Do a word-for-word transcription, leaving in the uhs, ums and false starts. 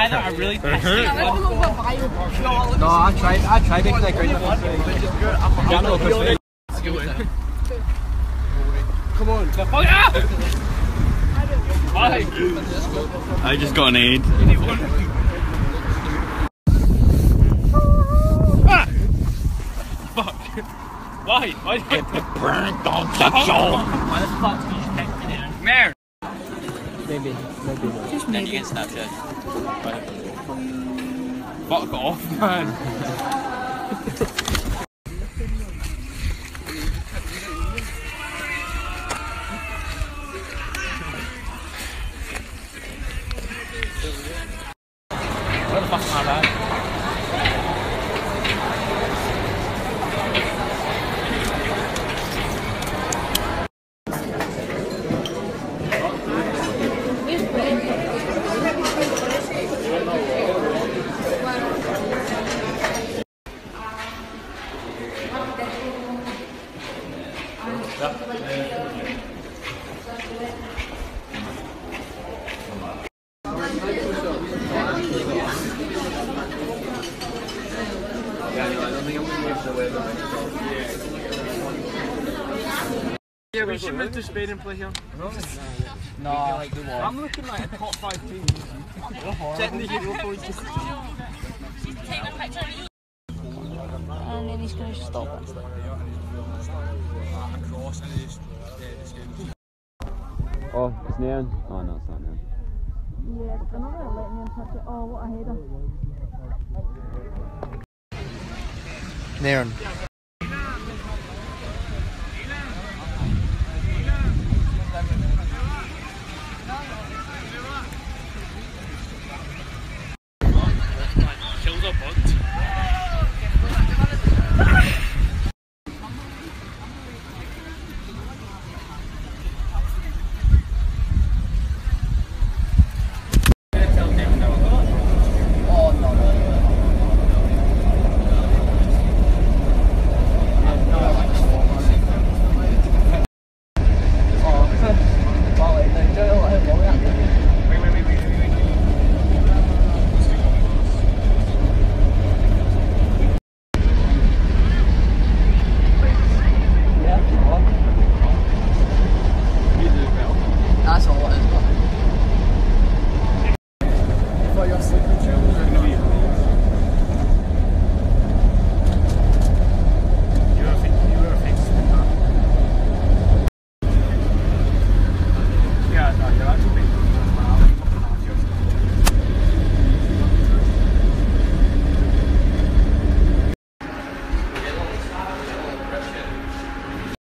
I know, I really pissed No, I tried, I tried it because I agreed with it. Come on. The fuck out! Why? I just got an aid. Ah! Fuck. Why? Why did you get Burnt on the show. Why the fuck did you just text me in? Nairn! Maybe, maybe. Just maybe. Then you get Snapchat. Fuck off, man. Where the fuck am I at? Yeah, we should move to Spain and play here. No, no. Like I'm looking like a top five team. Getting the Europa League. And then he's going to stop it. Oh, it's Nairn. Oh no, it's not Nairn. Yeah, they're not going to let me touch it. Oh, what a header. Nairn. Kills a bunt. That's all it is. For your sleeping children,